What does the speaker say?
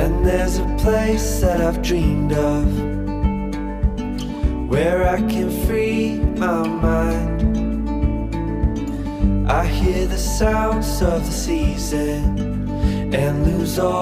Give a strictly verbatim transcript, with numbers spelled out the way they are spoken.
And there's a place that I've dreamed of, where I can free my mind. I hear the sounds of the season and lose all